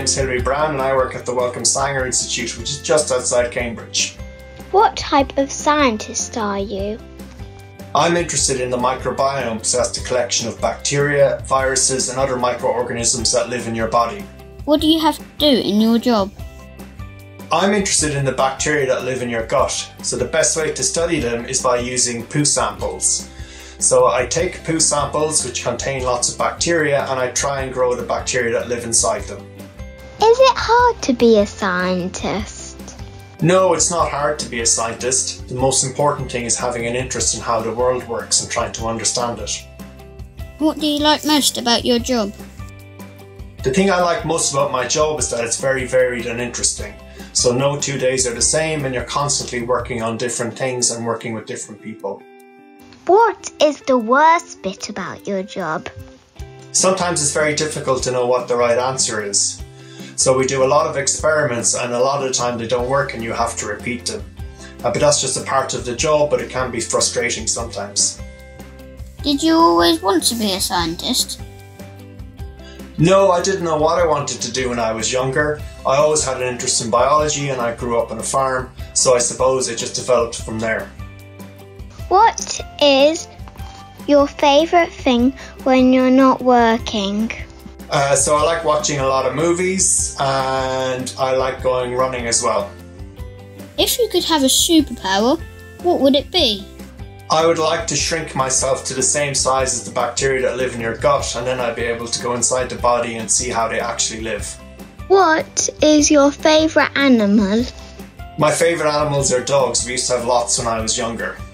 name's Hilary and I work at the Wellcome Sanger Institute, which is just outside Cambridge. What type of scientist are you? I'm interested in the microbiome, so that's the collection of bacteria, viruses and other microorganisms that live in your body. What do you have to do in your job? I'm interested in the bacteria that live in your gut, so the best way to study them is by using poo samples. So I take poo samples which contain lots of bacteria and I try and grow the bacteria that live inside them. Is it hard to be a scientist? No, it's not hard to be a scientist. The most important thing is having an interest in how the world works and trying to understand it. What do you like most about your job? The thing I like most about my job is that it's very varied and interesting. So no 2 days are the same and you're constantly working on different things and working with different people. What is the worst bit about your job? Sometimes it's very difficult to know what the right answer is. So we do a lot of experiments and a lot of the time they don't work and you have to repeat them. But that's just a part of the job, but it can be frustrating sometimes. Did you always want to be a scientist? No, I didn't know what I wanted to do when I was younger. I always had an interest in biology and I grew up on a farm, so I suppose it just developed from there. What is your favourite thing when you're not working? So I like watching a lot of movies and I like going running as well. If you could have a superpower, what would it be? I would like to shrink myself to the same size as the bacteria that live in your gut, and then I'd be able to go inside the body and see how they actually live. What is your favourite animal? My favourite animals are dogs. We used to have lots when I was younger.